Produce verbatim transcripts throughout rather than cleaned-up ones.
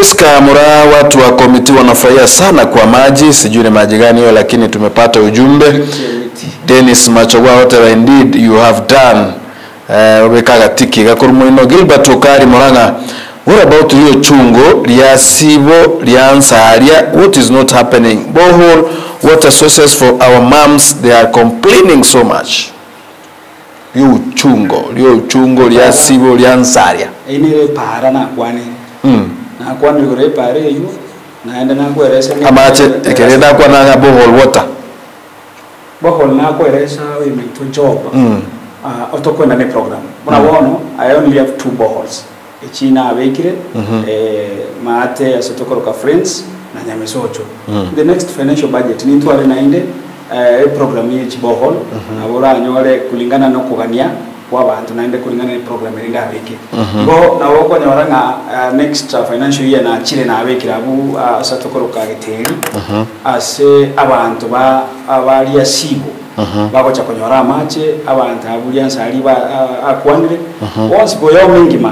Chris Kamura, watu wa komiti wanafurahia sana kwa maji, sijui ni maji gani hiyo, lakini tumepata ujumbe. Dennis Machogwa, whatever indeed you have done, wabekaga uh, tiki gakurumu ino. Gilbert Okari Moranga, what about Rio Chungo, Ria Sibo, Ria Ansaria? What is not happening? Borehole water sources for our moms, they are complaining so much. Rio Chungo, Rio Chungo, Ria Sibo, Ria Ansaria. Ini para na kwani. Hmm. Na kwani gore pare yu na enda na kueresa. Amache ekereda kwa na borehole water. Borehole na kueresa we make to job. Hmm. Uh, otokwenda ne program. Muna mm. wono, I only have two boreholes. Echina abekire, mm -hmm. eh, maate asotokoroka friends na nyamesocho. Mm. The next financial budget ni twale nainde eh program ye chibohol. Mm -hmm. Abora nyore kulingana no kugania kwa bantu nainde kulingana ne program ringa abeke. Mm -hmm. Go na woko nyora nga uh, next uh, financial year na chire na abekira abu uh, asotokoroka giteri. Mm -hmm. Ase abantu ba abali asibo. Uh -huh. Bako cha kunyora amache abantu abulia nsali ba akwanire once boyo mingima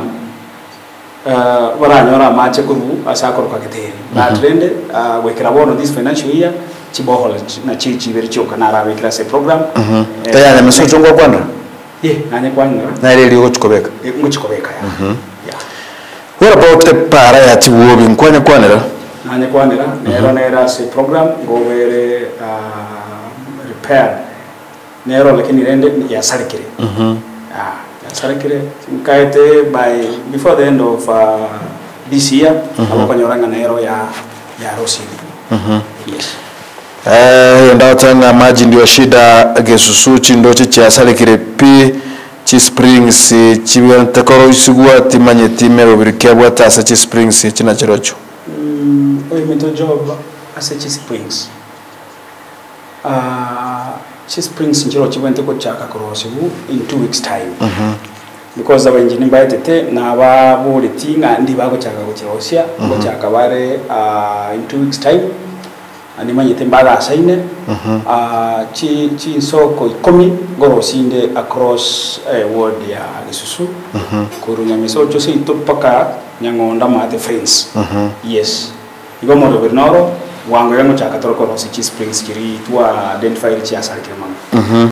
uh baranyora amache kubu asakoroka giteri na trend uh wekera bono this financial year chibohola na chichi berichoka na rabe class program eh ya na mesocho ngo kwanda ye nanye kwanda na ile iliyo chikobeka ngo chikobeka ya ya what about the para ya chiwobi nkwanya kwanira nanye kwanira nero nera se program ngo bere uh repair nero lakini rende ya sarikire mhm ah ya sarikire kaite by before the end of uh, this year abo nyoranga nero ya ya rosi mhm yes eh ndao tanga maji ndio shida gesusu chindo cha sarikire pi chi springs chi takoro isugwa timanye timero birike bwata sa chi springs china chirocho mm oy mito job asa chi springs ah Chi Springs njiro chibwente ko chaka korosibu in two weeks time. Mhm. Mm because aba engineer bayitete na ba buleti nga ndi bako chaka ko chirosia ko mm -hmm. chaka bare uh, in two weeks time ani manyete mbala asaine. Mhm. Mm uh, chi chi soko ikomi gorosinde across uh, world ya Gisusu. Mhm. Mm Kurunya misocho se itopaka nyangonda mate friends. Mhm. Mm yes. Igo mo bernoro wango yango chaka toroko rosi Chi Springs kiri tua identify chi asali kema. Mhm.